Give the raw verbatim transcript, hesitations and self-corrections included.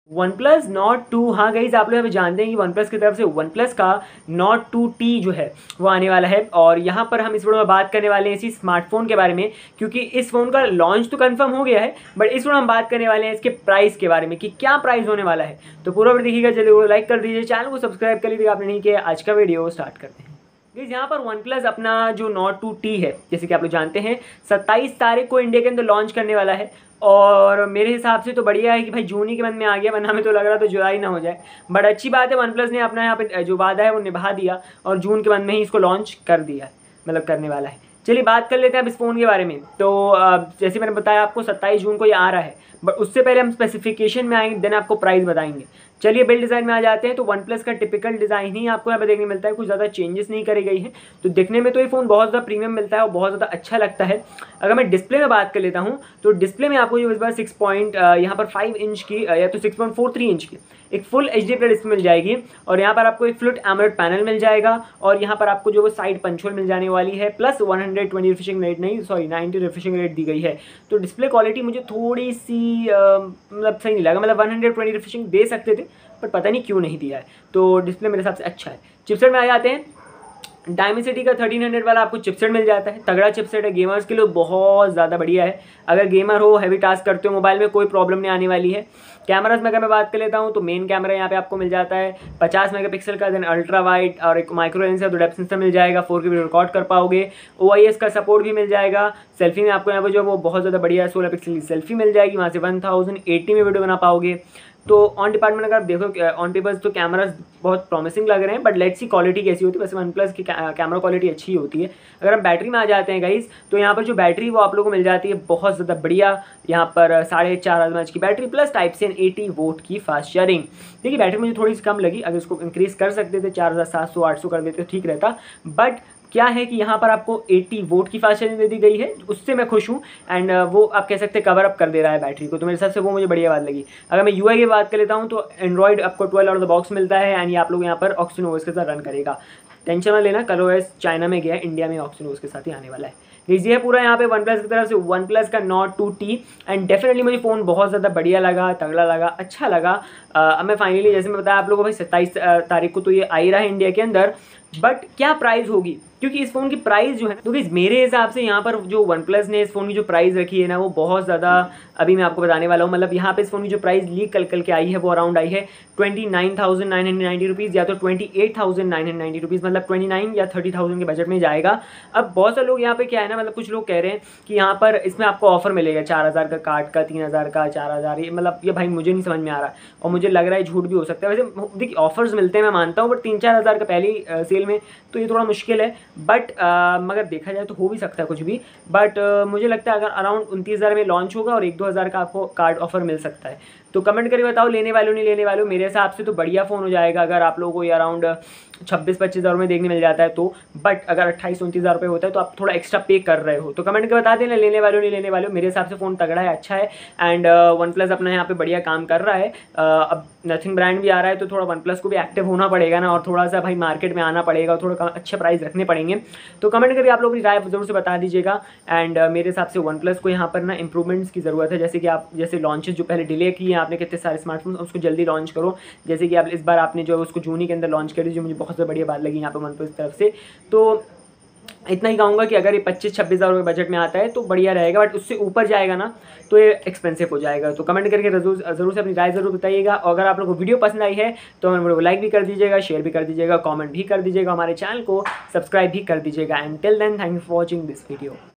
One plus Nord two, हाँ guys आप लोग यहाँ पे जानते हैं कि वन प्लस की तरफ से वन प्लस का नॉट टू टी जो है वो आने वाला है। और यहाँ पर हम इस वीडियो में बात करने वाले हैं इसी स्मार्टफोन के बारे में, क्योंकि इस फ़ोन का लॉन्च तो कंफर्म हो गया है, बट इस वीडियो में हम बात करने वाले हैं इसके प्राइस के बारे में कि क्या प्राइस होने वाला है। तो पूरा वीडियो देखिएगा, चलिए लाइक कर दीजिए, चैनल को सब्सक्राइब कर लीजिए आपने नहीं किया। आज का वीडियो स्टार्ट करते हैं। गाइस यहाँ पर वन प्लस अपना जो नॉट टू टी है, जैसे कि आप लोग जानते हैं, सत्ताईस तारीख को इंडिया के अंदर लॉन्च करने वाला है। और मेरे हिसाब से तो बढ़िया है कि भाई जून ही के मंथ में आ गया, वरना हमें तो लग रहा तो जुलाई ना हो जाए। बट अच्छी बात है, वन प्लस ने अपना यहाँ पे जो वादा है वो निभा दिया और जून के मंथ में ही इसको लॉन्च कर दिया, मतलब करने वाला है। चलिए बात कर लेते हैं अब इस फ़ोन के बारे में। तो जैसे मैंने बताया आपको सत्ताईस जून को ये आ रहा है, बट उससे पहले हम स्पेसिफिकेशन में आएंगे, देन आपको प्राइस बताएंगे। चलिए बिल्ड डिज़ाइन में आ जाते हैं। तो वन प्लस का टिपिकल डिज़ाइन ही आपको यहाँ पे देखने मिलता है, कुछ ज़्यादा चेंजेस नहीं करी गई है। तो दिखने में तो ये फ़ोन बहुत ज़्यादा प्रीमियम मिलता है और बहुत ज़्यादा अच्छा लगता है। अगर मैं डिस्प्ले में बात कर लेता हूँ तो डिस्प्ले में आपको ये इस बार सिक्स पॉइंट यहाँ पर फाइव इंच की या तो six point four three inch की एक full H D plus display मिल जाएगी। और यहाँ पर आपको एक फ्लूट एमोलेड पैनल मिल जाएगा और यहाँ पर आपको जो वो साइड पंच होल मिल जाने वाली है, plus one hundred twenty refreshing rate नहीं सॉरी नाइन्टी रिफ्रेशिंग रेट दी गई है। तो डिस्प्ले क्वालिटी मुझे थोड़ी सी मतलब सही नहीं लगा, मतलब वन हंड्रेड ट्वेंटी रिफ्रेशिंग दे सकते थे पर पता नहीं क्यों नहीं दिया है। तो डिस्प्ले मेरे हिसाब से अच्छा है। चिपसेट में आ जाते हैं। डायमेंसिटी का थर्टीन हंड्रेड वाला आपको चिपसेट मिल जाता है, तगड़ा चिपसेट है, गेमर्स के लिए बहुत ज़्यादा बढ़िया है। अगर गेमर हो, हैवी टास्क करते हो मोबाइल में, कोई प्रॉब्लम नहीं आने वाली है। कैमरास में अगर मैं बात कर लेता हूँ तो मेन कैमरा यहाँ पे आपको मिल जाता है पचास मेगापिक्सल का, देन अल्ट्रा वाइड और एक माइक्रो लेंस है तो डेप्थ सेंसर मिल जाएगा, फोर के भी रिकॉर्ड कर पाओगे। ओ आई एस का सपोर्ट भी मिल जाएगा। सेल्फी में आपको यहाँ पर जो वो बहुत ज़्यादा बढ़िया सोलह पिक्सल की सेल्फी मिल जाएगी, वहाँ से वन थाउजेंड एट्टी में वीडियो बना पाओगे। तो ऑन डिपार्टमेंट अगर आप देखो ऑन पेपर्स तो कैमरास बहुत प्रॉमिसिंग लग रहे हैं, बट लेट्स सी क्वालिटी कैसी होती है। वैसे वन प्लस की कैमरा क्वालिटी अच्छी होती है। अगर हम बैटरी में आ जाते हैं गाइस, तो यहाँ पर जो बैटरी वो आप लोगों को मिल जाती है बहुत ज़्यादा बढ़िया। यहाँ पर साढ़े चार हज़ार एमएच की battery plus type C eighty watt की फास्ट चार्जिंग। देखिए बैटरी मुझे थोड़ी सी कम लगी, अगर इसको इंक्रीज़ कर सकते थे चार हज़ार सात सौ आठ सौ कर देते तो ठीक रहता। बट क्या है कि यहाँ पर आपको अस्सी वोट की फास्ट चार्जिंग दे दी गई है, उससे मैं खुश हूँ। एंड वो आप कह सकते हैं कवर अप कर दे रहा है बैटरी को, तो मेरे हिसाब से वो मुझे बढ़िया बात लगी। अगर मैं यूआई की बात कर लेता हूँ तो एंड्रॉइड आपको twelve out of the box मिलता है एंड ये आप लोग यहाँ पर ऑक्सीजन के साथ रन करेगा। टेंशन ना लेना, कल ओएस चाइना में गया, इंडिया में ऑक्सीजन के साथ ही आने वाला है। ये है पूरा यहाँ पे वन प्लस की तरफ से वन प्लस का Nord two T. And definitely मुझे फ़ोन बहुत ज़्यादा बढ़िया लगा, तगड़ा लगा, अच्छा लगा। अब मैं फाइनली जैसे मैं बताया आप लोगों को भाई सत्ताईस तारीख को तो ये आ ही रहा है इंडिया के अंदर, बट क्या प्राइस होगी, क्योंकि इस फ़ोन की प्राइस जो है, क्योंकि मेरे हिसाब से यहाँ पर जो वन प्लस ने इस फ़ोन की जो प्राइस रखी है ना वो बहुत ज़्यादा, अभी मैं आपको बताने वाला हूँ। मतलब यहाँ पे इस फ़ोन की जो प्राइस लीक कल कल के आई है वो अराउंड आई है twenty nine thousand nine hundred ninety rupees या तो twenty eight thousand nine hundred ninety rupees, मतलब ट्वेंटी नाइन या थर्टी थाउजेंड के बजट में जाएगा। अब बहुत सारे लोग यहाँ पे क्या है ना, मतलब कुछ लोग कह रहे हैं कि यहाँ पर इसमें आपको ऑफर मिलेगा चार हज़ार का कार्ड का, तीन हज़ार का, चार हज़ार ये मतलब ये भाई मुझे नहीं समझ में आ रहा और मुझे लग रहा है झूठ भी हो सकता है। वैसे देखिए ऑफर्स मिलते हैं मैं मानता हूँ, बट तीन चार हज़ार का पहली सेल में तो ये थोड़ा मुश्किल है। बट मगर देखा जाए तो हो भी सकता है कुछ भी। बट मुझे लगता है अगर अराउंड उनतीस हज़ार में लॉन्च होगा और एक दो हज़ार का आपको कार्ड ऑफर मिल सकता है। तो कमेंट करके बताओ लेने वालों नहीं लेने वालों। मेरे हिसाब से तो बढ़िया फ़ोन हो जाएगा अगर आप लोगों को ये अराउंड छब्बीस पच्चीस हज़ार में देखने मिल जाता है तो। बट अगर अट्ठाईस उनतीस हज़ार रुपये होता है तो आप थोड़ा एक्स्ट्रा पे कर रहे हो। तो कमेंट करके बता देना लेने वालों नहीं लेने वालों। मेरे हिसाब से फ़ोन तगड़ा है, अच्छा है। एंड वन प्लस अपना यहाँ पे बढ़िया काम कर रहा है। uh, अब नथिंग ब्रांड भी आ रहा है तो थोड़ा वन प्लस को भी एक्टिव होना पड़ेगा ना, और थोड़ा सा भाई मार्केट में आना पड़ेगा, थोड़ा अच्छे प्राइस रखने पड़ेंगे। तो कमेंट करके आप लोग अपनी राय जरूर से बता दीजिएगा। एंड uh, मेरे हिसाब से वन प्लस को यहाँ पर ना इंप्रूवमेंट्स की ज़रूरत है, जैसे कि आप जैसे लॉन्चेस जो पहले डिले किए हैं आपने कितने सारे स्मार्टफोन, उसको जल्दी लॉन्च करो। जैसे कि आप इस बार आपने जो है उसको जून ही के अंदर लॉन्च करी, जो मुझे बहुत ज़्यादा बढ़िया बात लगी यहाँ पर वन प्लस की तरफ से। तो इतना ही कहूँगा कि अगर ये पच्चीस छब्बीस हज़ार रुपये बजट में आता है तो बढ़िया रहेगा, बट उससे ऊपर जाएगा ना तो ये एक्सपेंसिव हो जाएगा। तो कमेंट करके जरूर जरूर से अपनी राय ज़रूर बताइएगा। और अगर आप लोगों को वीडियो पसंद आई है तो हमारे वीडियो को लाइक भी कर दीजिएगा, शेयर भी कर दीजिएगा, कमेंट भी कर दीजिएगा, हमारे चैनल को सब्सक्राइब भी कर दीजिएगा। And till then thank you for watching this video.